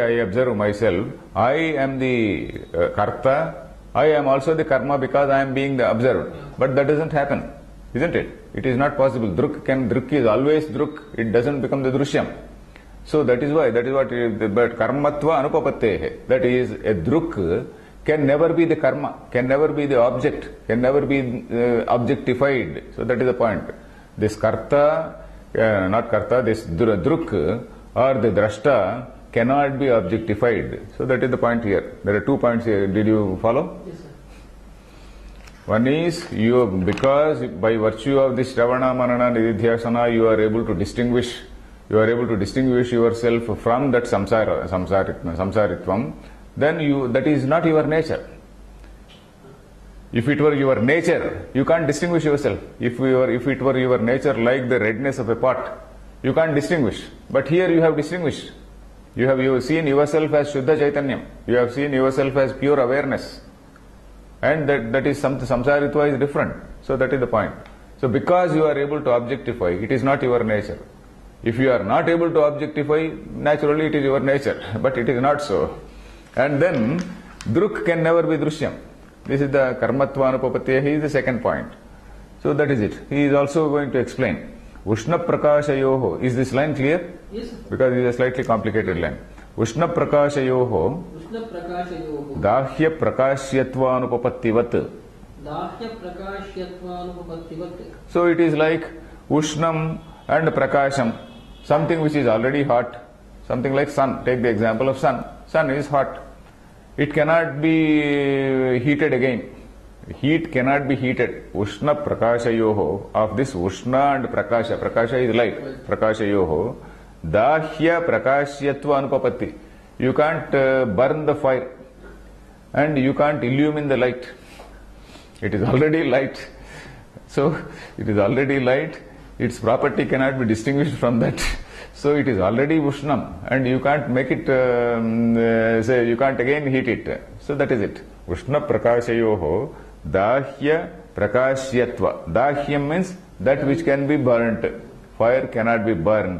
am the karta, I am also the karma because I am being the observed. But that doesn't happen, isn't it? It is not possible. Druk is always druk, it doesn't become the drishyam. So that is what, but karmatva anupapattehe, that is, a druk can never be the karma, can never be the object, can never be objectified. So that is the point. This karta, this druk or the drashta cannot be objectified. So that is the point here. There are 2 points here. Did you follow? Yes, sir. One is, because by virtue of this Shravana, Manana, Nididhyasana, you are able to distinguish yourself from that samsaritvam, then that is not your nature. If it were your nature, you can't distinguish yourself. If it were your nature like the redness of a pot, you can't distinguish. But here you have distinguished. You have seen yourself as Shuddha Chaitanyam. You have seen yourself as pure awareness. And that is samsaritva is different. So that is the point. So because you are able to objectify, it is not your nature. If you are not able to objectify, naturally it is your nature. But it is not so. And then, druk can never be drishyam. This is the karmatva anupapattehe, he is the second point. So that is it. He is also going to explain. Ushna prakashayoho. Is this line clear? Yes, sir. Because it is a slightly complicated line. Ushna prakashayoho Ushna prakashayoho. dahya prakashyatva anupapattivat. Dahya prakashyatvanupapattivat. So it is like Ushnam and Prakasham. Something which is already hot. Something like sun. Take the example of sun. Sun is hot. It cannot be heated again. Heat cannot be heated. Ushna prakashayoho. Of this Ushna and Prakasha. Prakasha is light. Prakashayoho. Dahya prakashyatva anupapatti. You can't burn the fire. And you can't illumine the light. It is already light. So, it is already light. Its property cannot be distinguished from that. So, it is already Ushnam. And you can't make it, say, you can't again heat it. So, that is it. Ushna prakashayoho dahya prakashyatva. Dahyam means that which can be burnt. Fire cannot be burnt.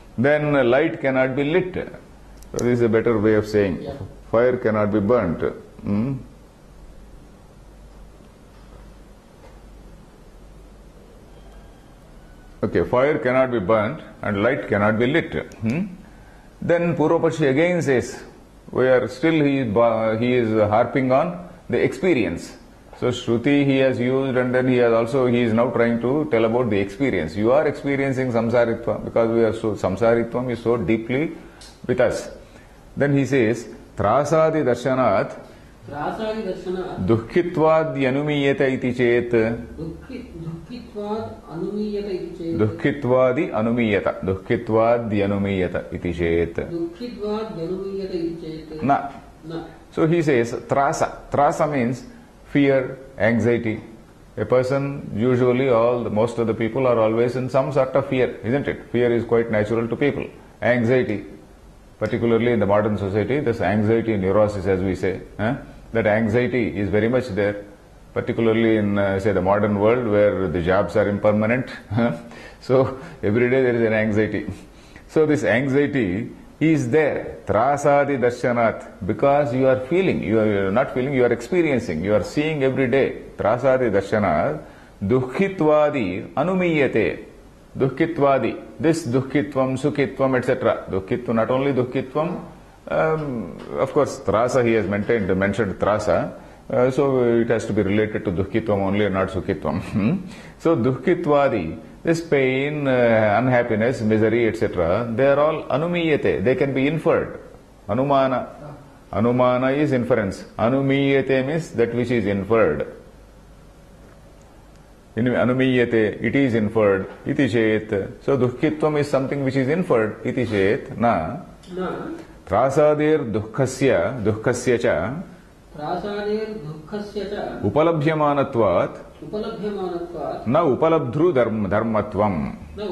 Then light cannot be lit. So, this is a better way of saying. Yeah. Fire cannot be burnt. Okay, fire cannot be burnt and light cannot be lit. Then Purvapaksha again says, he is harping on the experience. So Shruti he has used, and then he is now trying to tell about the experience. You are experiencing samsaritva because samsaritvam is so deeply with us. Then he says, Trasadi darshanat dukhitvad yanumiyata iti chet. Dukhitvad yanumiyata iti chet. Na. So he says, Trasa. Trasa means fear, anxiety. A person, usually most of the people are always in some sort of fear, isn't it? Fear is quite natural to people. Anxiety, particularly in the modern society, this anxiety neurosis, as we say, that anxiety is very much there, particularly in, say, the modern world where the jobs are impermanent. So every day there is an anxiety. So this anxiety is there, trasadi darshanat, because you are feeling, you are not feeling, you are experiencing, you are seeing every day. Trasadi darshanat, dukhitwadi anumiyate. Dukhitwadi, this dukhitvam, sukhitvam, etc. Dukhitvam, not only dukhitvam, of course, trasa he has mentioned trasa, so it has to be related to dukhitvam only and not sukhitvam. So dukhitwadi, this pain, unhappiness, misery, etc., they are all anumiyate. They can be inferred. Anumana. Anumana is inference. Anumiyate means that which is inferred. Anumiyate, it is inferred. Iti chet. So dukhitvam is something which is inferred. Iti chet. Na. Trasadir dukhasya cha. Trasadir dukhasya cha. Upalabhyamanatvat. Na upalabdhru dharmatvam.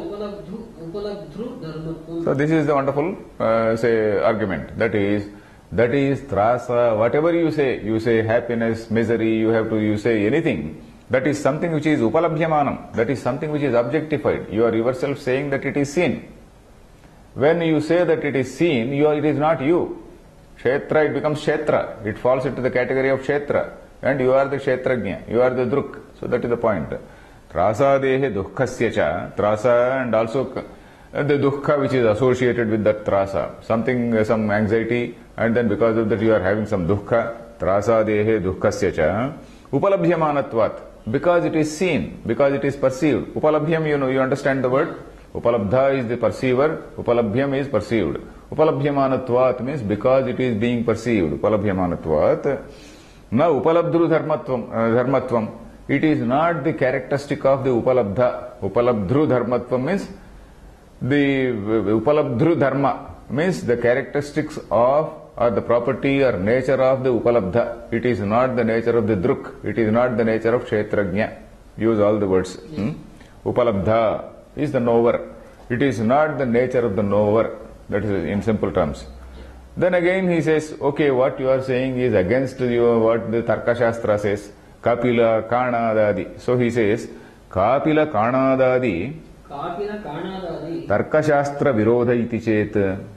So this is the wonderful argument. That is trasa. Whatever you say happiness, misery, you say anything. That is something which is upalabhyamanam. That is something which is objectified. You are yourself saying that it is seen. When you say that it is seen, it is not you. Kshetra, it becomes kshetra. It falls into the category of kshetra. And you are the kshetrajna. You are the druk. So that is the point. Trasadehe dukhasya cha. Trasa and also the dukkha which is associated with that trasa. Some anxiety, and then because of that you are having some dukkha. Trasadehe dukhasya cha. Upalabhyamanatvat. Because it is seen, because it is perceived. Upalabhyam, you understand the word? Upalabdha is the perceiver, upalabhyam is perceived. Upalabhyamanatvat means because it is being perceived. Upalabhyamanatvat. Na upalabdhru dharmatvam. It is not the characteristic of the upalabdha. Upalabdhru dharmatvam means the upalabdhru dharma means the characteristics of or the property or nature of the upalabdha. It is not the nature of the druk. It is not the nature of kshetrajna. Use all the words. Upalabdha is the knower. It is not the nature of the knower. That is in simple terms. Then again he says, okay, what you are saying is against what the Tarka Shastra says. Kapila, Kanadadi. So he says, Kapila Kanadadi Tarka Shastra Virodha iti chet.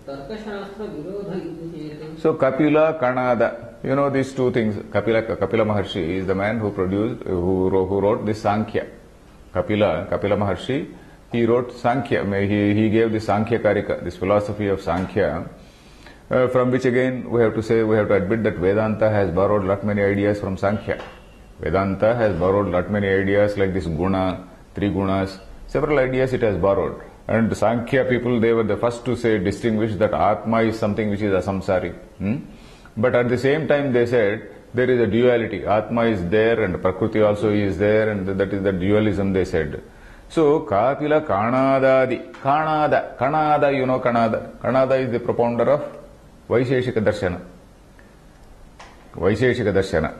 So Kapila, Kanada, these two things. Kapila Maharshi is the man who wrote this Sankhya. Kapila Maharshi, he wrote Sankhya. He gave the Sankhya Karika, this philosophy of Sankhya, from which again we have to admit that Vedanta has borrowed lot many ideas from Sankhya. Vedanta has borrowed lot many ideas like this guna, three gunas, several ideas it has borrowed. And the Sankhya people, they were the first to distinguish that Atma is something which is asamsari. But at the same time they said there is a duality. Atma is there and Prakriti also is there, and that is the dualism they said. So Kapila Kanadadi. Kanada, Kanada. Kanada is the propounder of Vaisheshika Darshana.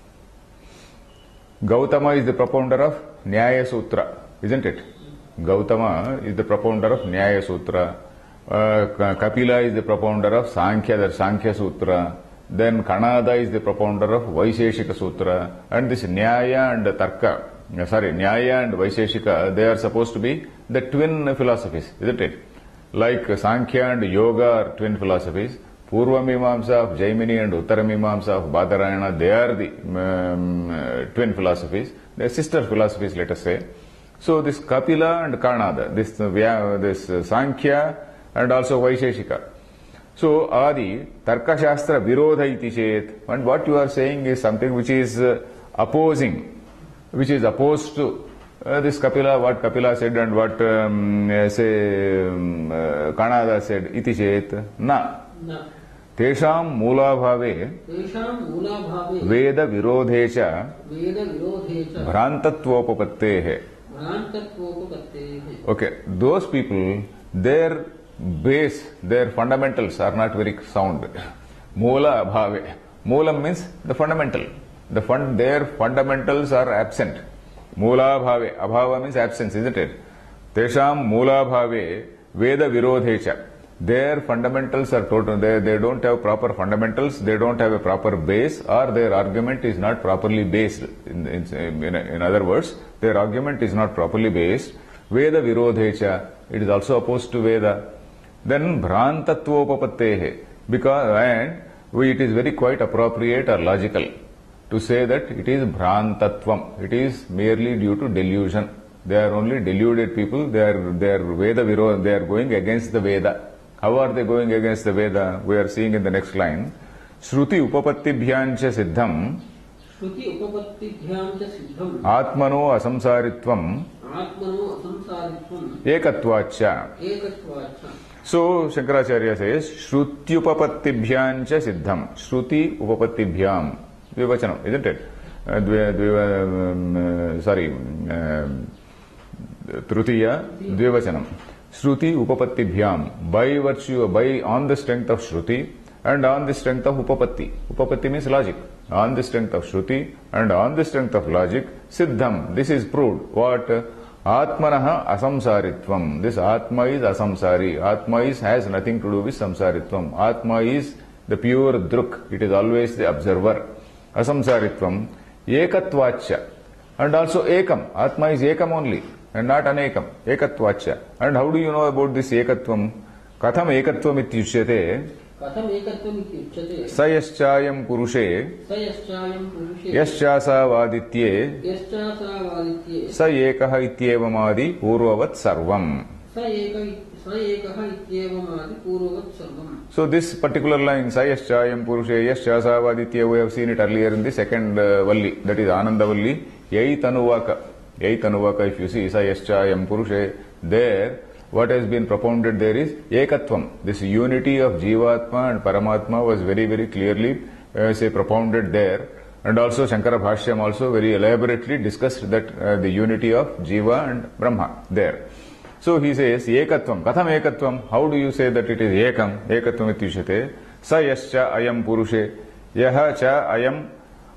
Gautama is the propounder of Nyaya Sutra, isn't it? Gautama is the propounder of Nyaya Sutra. Kapila is the propounder of Sankhya Sutra. Then Kanada is the propounder of Vaisheshika Sutra. And this Nyaya and Nyaya and Vaisheshika, they are supposed to be the twin philosophies, isn't it? Like Sankhya and Yoga are twin philosophies. Purva Mimamsa of Jaimini and Uttara Mimamsa of Badarayana, they are the twin philosophies. They are sister philosophies, let us say. So this Kapila and Kanada, this Sankhya and also Vaisheshika. So Adi, Tarka Shastra Virodha iti chet. And what you are saying is something which is opposing, which is opposed to this Kapila, what Kapila said and what Kanada said, iti chet. Na. Na. Tesham Mula Bhave Tesham Mula Bhave Veda Virodhecha Veda Virodhecha Bhrantattvopapattehe. Bhrantattvopapattehe. Okay, those people, their base, their fundamentals are not very sound. Mula Bhave. Moolam means the fundamental. Their fundamentals are absent. Mula Bhave. Abhava means absence, isn't it? Tesham Mula Bhave Veda Virodhecha. Their fundamentals are total. They don't have proper fundamentals. They don't have a proper base, or their argument is not properly based. In other words, their argument is not properly based. Veda Virodhecha. It is also opposed to Veda. Then Bhrantattvopapattehe. It is very quite appropriate or logical to say that it is Bhrantatvam. It is merely due to delusion. They are only deluded people. They are Veda Virodha. They are going against the Veda. How are they going against the Veda? We are seeing in the next line. Shruti upapattibhyancha siddham Shruti upapattibhyamcha siddham Atmano asamsaritvam Atmano asamsaritvam ekatvacha. Ekatvacha. So Shankaracharya says Shruti upapattibhyancha siddham. Shruti upapattibhyam. Dvivachanam, isn't it? Trutiya Dvivachanam. Shruti Upapatti by on the strength of Shruti and on the strength of Upapatti. Upapatti means logic. On the strength of Shruti and on the strength of logic, Siddham. This is proved. What? Atmanaha asamsaritvam. This Atma is asamsari. Atma has nothing to do with samsaritvam. Atma is the pure druk. It is always the observer. Asamsaritvam. Ekatvacha. And also Ekam. Atma is Ekam only. And not anekam, ekatvacha. And how do you know about this ekatvam? Katham ekatvam ityuchyate? Katham ekatvam ityuchyate? Sayaschayam purushe. Sayaschayam purushe. Yaschasa vaditye. Yaschasa vaditye. Sa ekaha ityevamadi purvavat sarvam. Sa ekaha ityevamadi purvavat sarvam. So this particular line, Sayaschayam purushe, Yaschasa vaditye, we have seen it earlier in the second Valli, that is Ananda Valli, Yai Tanuvaka. Yaitanuvaka, if you see, Sayaschayam Purushe, there, what has been propounded there is Ekatvam. This unity of Jivatma and Paramatma was very, very clearly, propounded there. And also Shankara Bhashyam also very elaborately discussed that the unity of Jiva and Brahma there. So he says, Ekatvam. Katham Ekatvam? How do you say that it is Ekam? Ekatvam ityushate. Sayascha ayam Purushe. Yaha cha ayam.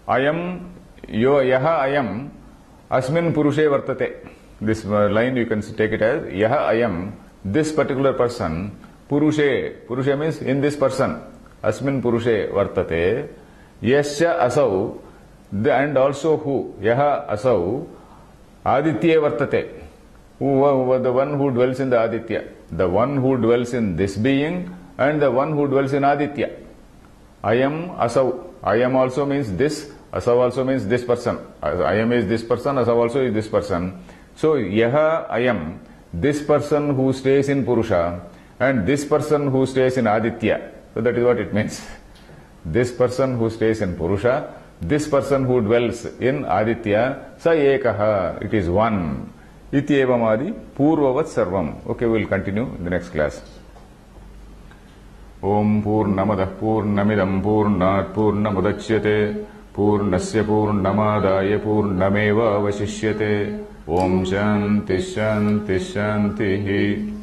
Yaha ayam. Asmin Purushe Vartate. This line you can take it as Yaha Ayam, this particular person, Purushe. Purushe means in this person. Asmin Purushe Vartate. Yasya Asau, and also who? Yaha Asau, Aditya Vartate. Who, the one who dwells in the Aditya. The one who dwells in this being and the one who dwells in Aditya. Ayam Asau. Ayam also means this. Asav also means this person. Ayam is this person, Asav also is this person. So, Yaha Ayam, this person who stays in Purusha and this person who stays in Aditya. So that is what it means. This person who stays in Purusha, this person who dwells in Aditya, Sa Ekaha, it is one. Ityevamadi Purvavat Sarvam. Okay, we will continue in the next class. Om Purnamadah Purnamidam Purnat Purnamudachyate Purnasya Purnamadaya Purnameva Vasishyate. Om Shanti Shanti Shanti.